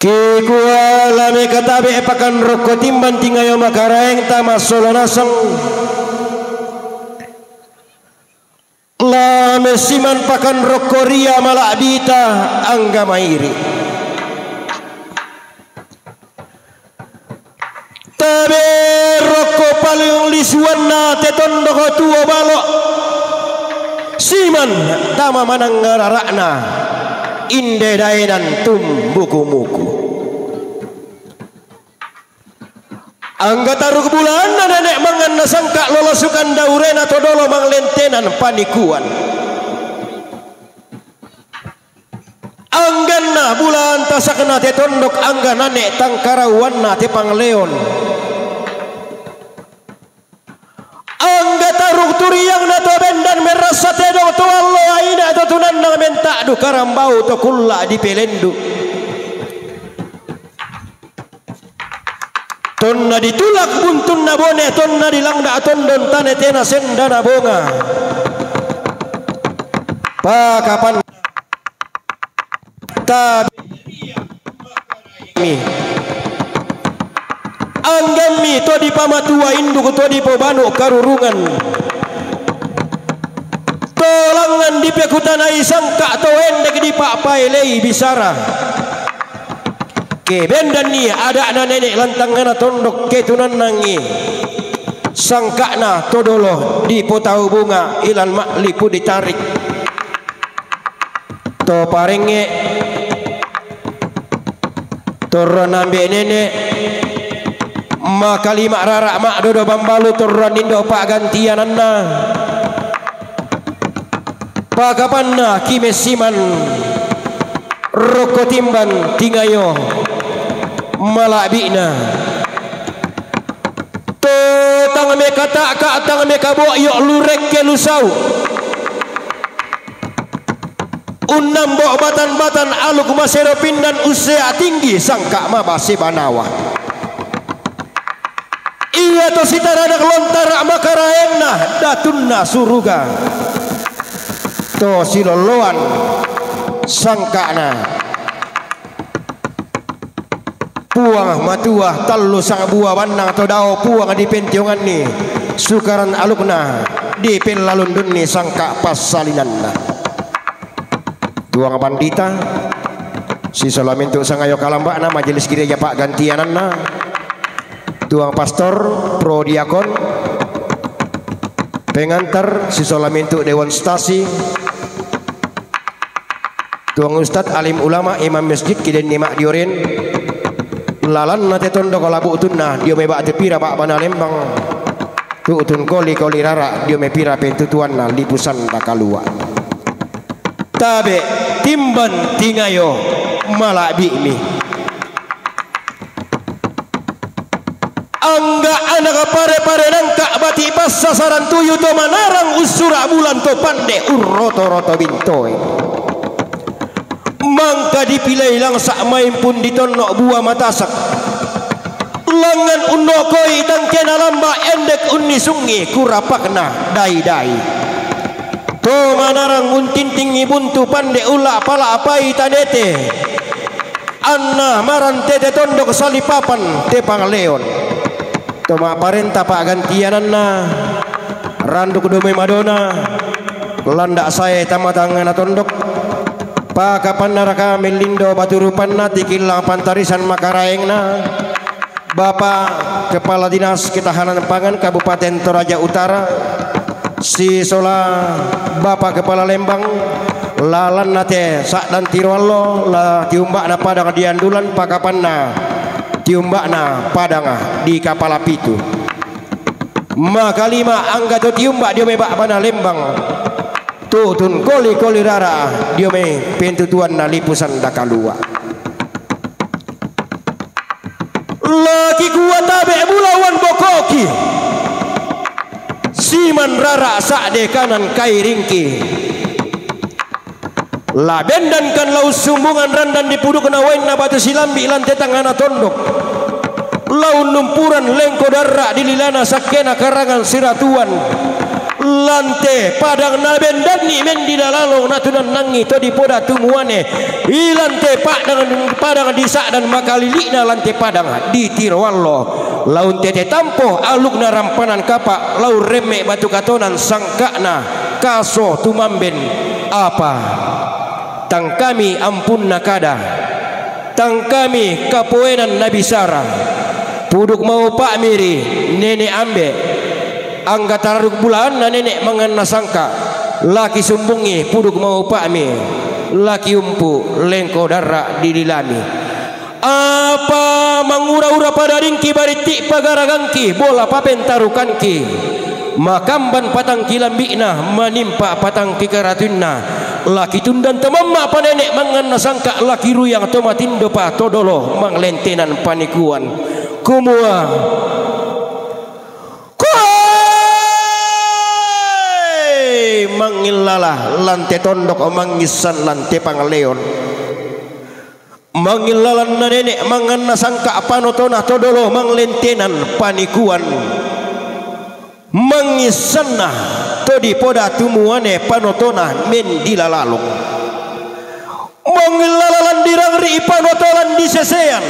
Ki kuala me katabe pakan roko timban tingayo makaraeng tama solo nasang la mesiman pakan roko ria malak bita angga mairi tabe roko paling lisuanna tetondoko tuo balok siman tama manang ngararakna inde daenan tum buku-muku angga taruh bulan nenek mangan nasangka lolosukan daurena todolo manglentenan panikuan angganna bulan tasakna te tondok angga nanek tangkarawanna te pangleon angga taruh turiang na to bendan merasa te do to allo aina to tunan na menta du karambau to kulla di pelendu tonna ditulak buntun na bone tonna dilangda tondon tane tena sendana bonga pakapan tabi anggami to di pamatua induk to di pobanu karurungan tolangan di pekutanai sangka to endek di pak pailei bisara ke bendan ni ada na nenek lantangana tondok ketunan nangi sangkana todolo di potau bunga ilan maklipu ditarik to parenge turun ambe nenek maka lima rarak mak dodo bambalu turun indo pak gantiananna pakapanna kimesiman roko timban tingayo malak bina to tang me kata ka tang me kabo yok lurek ke lusau unam bo batan-batan aluk masero pindan usea tinggi sangka mabase banawa iya to sitaranak lontar makaraenna datunna suruga to siloloan sangkana puang matuah tallu sang buah bandang atau dao puang di pentiongan ni sukaran alukna di pelalun dunni sangka pasalinanna tuang pandita si solamintu sangayo kalambakna majelis gereja pak gantiananna tuang pastor pro diakon pengantar si solamintu dewan stasi tuang ustad alim ulama imam masjid kiden nimak dioren lalan nate tondo kolabu utunna dia mebak tepira pak bana lembang tu utun koli rara dia mepira pentutuan na lipusan takalua tabe timban tingayo malak bimi angga anak pare-pare nangka bati pas sasaran tuyu to manarang usura bulan to pande urroto-roto bintoy mangka dipilai lang sak main pun ditonok buah matasak langan unokoi tangkena lamba endek unni sungi kurapakna dai-dai to manarang untinting ibuntu pande ula pala apai tanete anna maran tete tondok salipapan te pangleon to ma parenta pak gantiananna randuk dome madona landak saya tamatangana tondok pakapan naraka melindo baturupanna tikilang pantarisan makaraengna Bapak Kepala Dinas Ketahanan Pangan Kabupaten Toraja Utara si sola Bapak Kepala Lembang lalan nate sak dan tirwallo la tiumbakna padang diandulan pakapanna tiumbakna padang di kapala pitu maka lima angga to tiumbak dia mebak bana Lembang tutun koli rara dia me pentutuan na lipusan dakalua lagi kuat tabe bulawan bokoki siman rara sak de kanan kai ringki la bendan kan lau sumbungan randan dipuduk na wain na batu silambi lantai tangana tondok lau numpuran lengko darra dililana sakena karangan siratuan lante padang naben dani mendi dalalong natunan nangi to di poda tumuane ilante padang disa dan makalilina lante padang di tirwallo laun tete tampo alukna rampanan kapak lau reme batu katonan sangkana kaso tumamben apa tang kami ampun nakada tang kami kapoenan nabi sara puduk mau pak miri nenek ambe angga taruk bulan na nenek mangana sangka laki sumbungi puduk mau pak mi laki umpu lengko darah dililami apa mangura-ura pada ringki baritik pagaragangki bola papen tarukanki makamban patang kilambina menimpa patang kikaratunna laki tundan temama panenek mangana sangka laki ruyang tomatindo pa todolo manglentenan panikuan kumua kuai mangilalah lante tondok mangisan lante pangleon mangilalan na nenek mangana sangka panotona todolo manglentenan panikuan mangisana todi poda tumuane panotona mendilalalung mangilalan dirangri panotolan disesean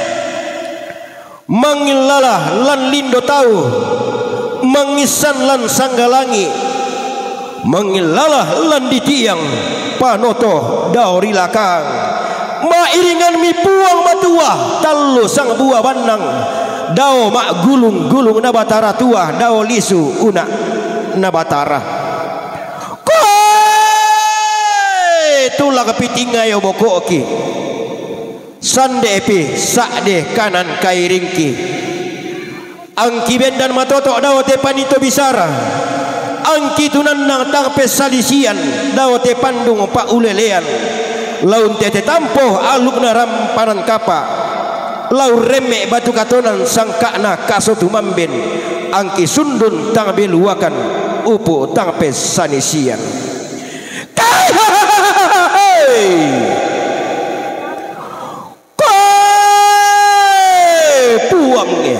mangilalah lan lindo tahu mangisan lan sanggalangi mangilalah lan ditiang panoto dauri lakang mairingan mi puang matua tallu sang buah bandang dao mak gulung-gulung nabatara tua dao lisu una nabatara koe tulang kepitinga yo bokoki sande epi sakde kanan kairingki angki bendan matoto dao te panito bisara angki tunanang tangpe salisian dao te pandung pak ulelean laun tete tampo alukna rampanan kapa lau remek batu katonan sangkana kaso tumamben angki sundun tang beluakan upu tang pesanisian puangnya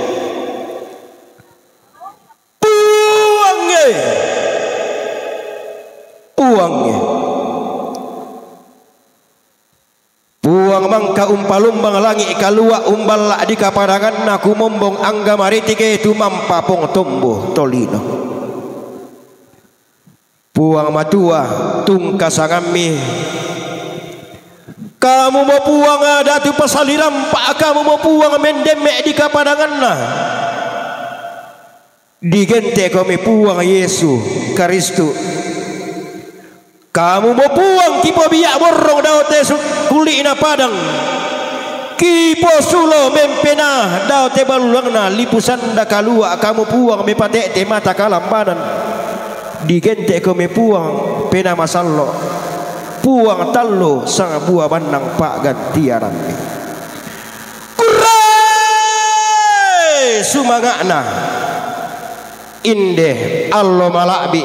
puang mangka umpalumbang langi kalua umbal di kaparangan naku mombong angga maritike tu mampapong tumbuh tolino puang matua tungkasangami kamu mau puang ada tu pasaliram pak kamu mau puang mendemek di kaparangan na digente kami puang Yesu Kristu kamu mau puang kipo biak borong daote kuli na padang kipo sulo mempena daote balulangna lipusan da kalua kamu puang mepate te mata kalambanan digente kami puang pena masallo puang tallo sang buah bandang pak gantiaran kurai sumangana inde allo malabi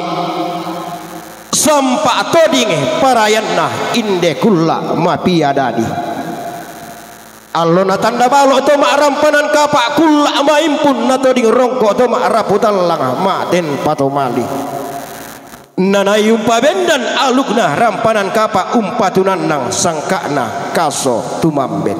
sampak todinge parayanna inde kulla mapiadadi allona tanda balok to mak rampanan kapak kulla maimpun na toding rongko to mak raputallang maten patomali nana yumpa bendan alukna rampanan kapak umpatunan nang sangkana kaso tumamben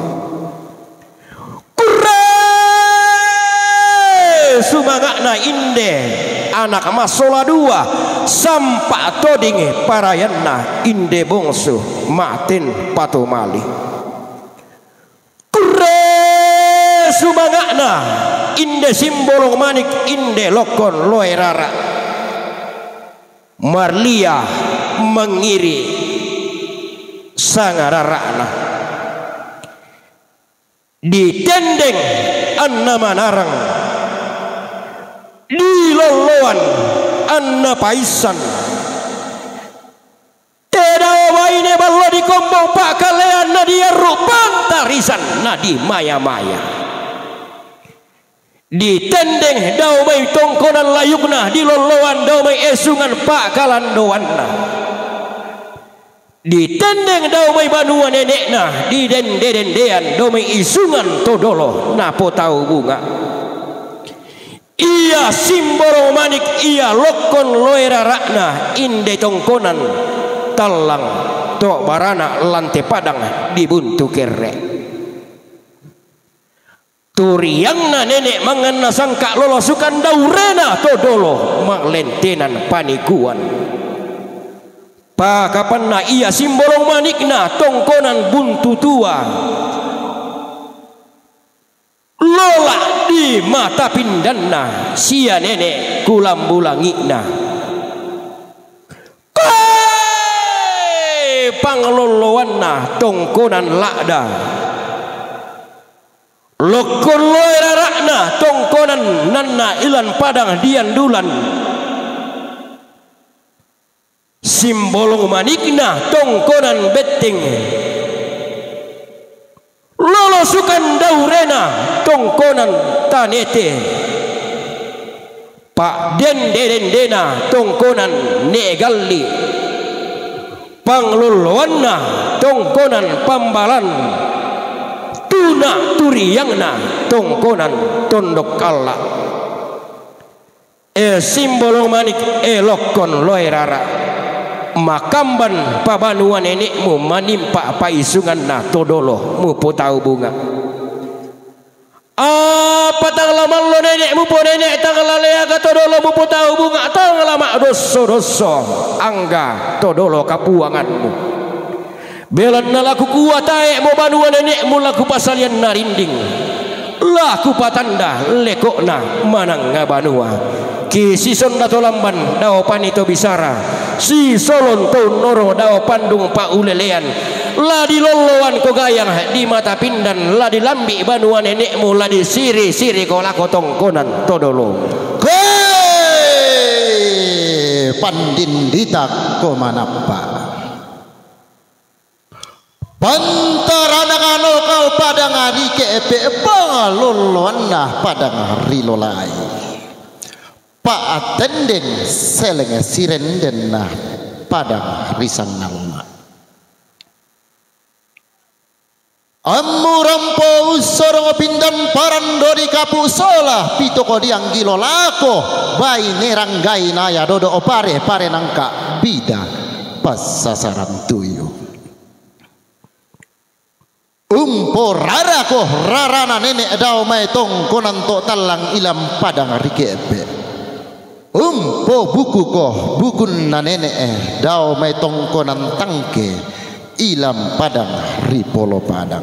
kure sumangakna inde anak masola dua sampak todinge parayanna inde bongsu maten patomali kure sumangakna inde simbolong manik inde lokon loerara marlia mengiri sangararana ditendeng anna manarang di loloan anna paisan tidak waine ballo di kombong pak kalean nadia rupang tarisan nadi maya-maya ditendeng dau mai tongkonan layukna di loloan dau mai esungan pak kalandoanna ditendeng dau mai banua nenekna di dendean dau mai isungan todolo napo tau bunga Ia simbolo manik ia lokon loera rakna inde tongkonan talang tok barana lante padang dibuntu kere. Turiangna nenek mangana sangka lolosukan daurena todolo maklentenan panikuan. Pakapanna ia simbolo manikna tongkonan buntu tua. Lola di mata pindanna sia nenek kulam bulangina. Panglolowanna tongkonan lakda. Lokon loera rakna tongkonan nanna ilan padang dian dulan. Simbolong manikna tongkonan betting. Lolosukan daurena tongkonan tanete. Pak dendena tongkonan negalli. Pangluluanna tongkonan pambalan. Tuna turiyangna tongkonan tondok kala. Simbolo manik lokon loerara. Makamban pabanuan nenekmu manimpa paisungan na todolo mu potau bunga. Apa tanglaman lo nenekmu po nenek tanglalea ka todolo mu potau bunga tanglama doso angga todolo kapuanganmu. Belan na laku kuat tae mo banuan nenekmu laku pasalian narinding. Laku patanda lekokna manang ngabanua. Ki sison dato lamban dao panito bisara. Si solon to noro dao pandung pa ulelean. La di loloan ko gayang di mata pindan. La di lambi banuan nenekmu. La di siri ko lako tongkonan todolo. Pandinditak ko manapa. Pantaranangano kau padang hari kepe pangaloloan nah padang hari lolai. Pak atenden selenge sirenden nah padang risang nalma. Amurampo usorong pindan parandori kapu solah pitoko diang gilo lako bai neranggai naya dodo opare pare nangka bida pas sasaran tuyu. Rara ko rarana nenek dao mai tong konan to talang ilam padang rikepe. Buku ko bukun na nenek dao mai tong konan tangke ilam padang ripolo padang.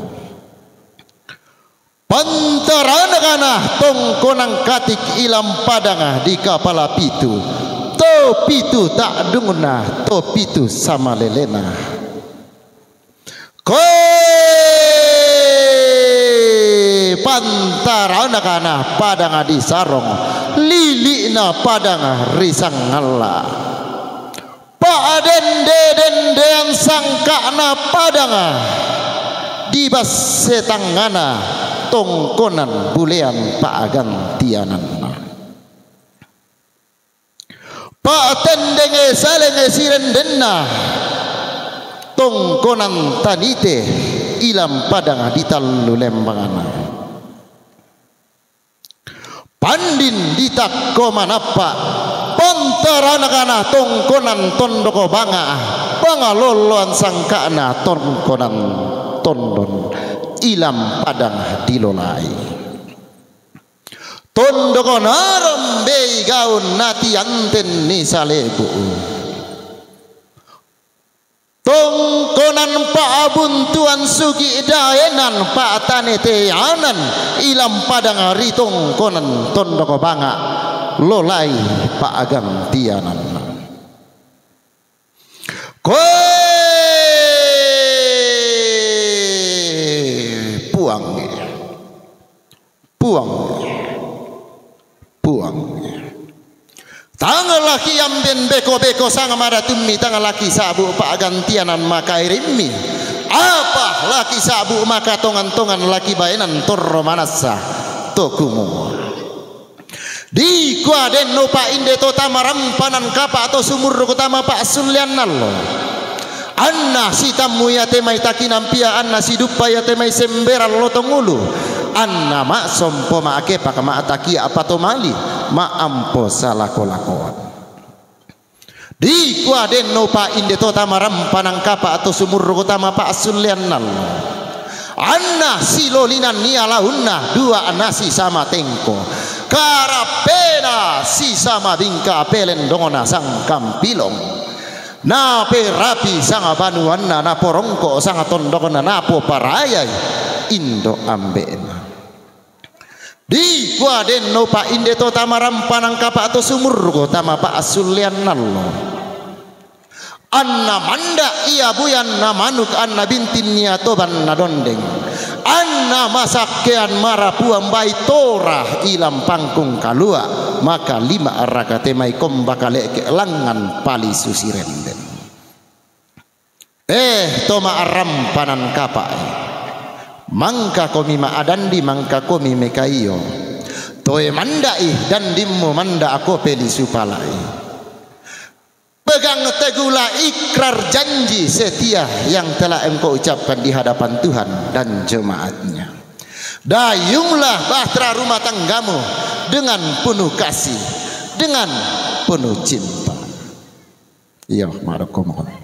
Pantarana kana tong konang katik ilam padang di kapala pitu. To pitu tak dunguna to pitu sama lelena. Pantarana kana padang di sarong lili na padang risang ngala. Pak dende sangka na padang di bas setangana tongkonan bulean pak gantianan. Pak tendenge salenge sirendenna tongkonan tanite ilam padang di talu lembangana. Pandin ditakko manapa pantarana kana tongkonan tondoko banga pangaloloan sangkana tongkonan tondon ilam padang dilolai. Tondoko narambe gaun nati anten ni salebu. Tongkonan pa abuntuan sugi daenan pa tanete anan ilam padang hari tongkonan tondoko banga lolai pa agam tianan. Puang tangan laki amben beko sang mara tummi tangan laki sabu pak gantianan maka irimmi apa laki sabu maka tongan laki baenan torro manasa tokumu di kuaden no pak inde to tamarampanan kapa atau sumur kutama pak sulian nallo anna si tamu ya temai takinam pia anna si dupa ya temai semberan lotong ulu anna ma sompo ma ake pak ma ataki apa to mali ma ampo salako-lakoan di kwa den no pa inde to tamaram panangkapa atau sumur utama pa asulian nal anna silolinan nialahunna dua anasi sama tengko karapena si sama bingka pelen dongona sang kampilong na perapi sang banuanna na porongko sang tondokona na po parayai indo ambena di kwa den no pa inde to tamaram panangkapa atau sumur utama pa asulian nallo anna manda iya buyan na manuk anna bintin nia toban na dondeng anna masakean marapuan bai torah ilam pangkung kalua maka 5 rakate mai kombakale ke langan pali susirenden toma aram panan kapai mangka komi ma adandi mangka komi mekaiyo toe mandai dan dimmo manda aku peli supalai pegang teguhlah ikrar janji setia yang telah engkau ucapkan di hadapan Tuhan dan jemaatnya. Dayunglah bahtera rumah tanggamu dengan penuh kasih, dengan penuh cinta. Ya, marakum.